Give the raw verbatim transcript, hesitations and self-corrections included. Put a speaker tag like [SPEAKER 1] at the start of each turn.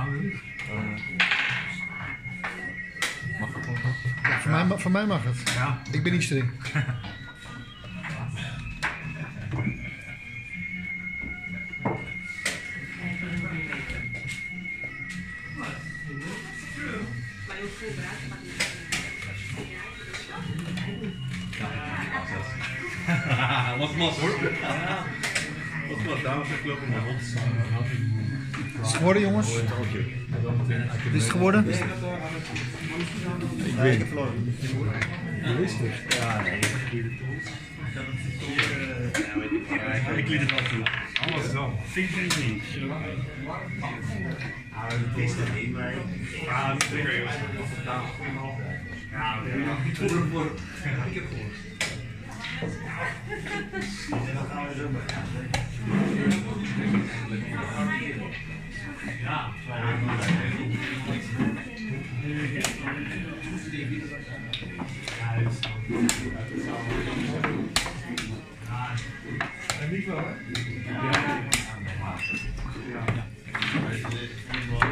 [SPEAKER 1] Mag het nog?
[SPEAKER 2] Ja, voor, mij, voor mij mag het.
[SPEAKER 3] Ja.
[SPEAKER 2] Ik ben niet streng.
[SPEAKER 1] Wat mas hoor. Wat mas, dames en kloppen.
[SPEAKER 2] Is het geworden, jongens? Is het geworden?
[SPEAKER 1] Ik weet het.
[SPEAKER 3] Ja, nee.
[SPEAKER 1] Ik liet het al toe.
[SPEAKER 3] Alles wel.
[SPEAKER 1] Vind je niet?
[SPEAKER 3] Het is er niet, maar...
[SPEAKER 1] Ja, dat is lekker jongens.
[SPEAKER 3] Ja, ik heb gehoord. En dan gaan we zo begaan. Ja, en niet wel, hè? Ja.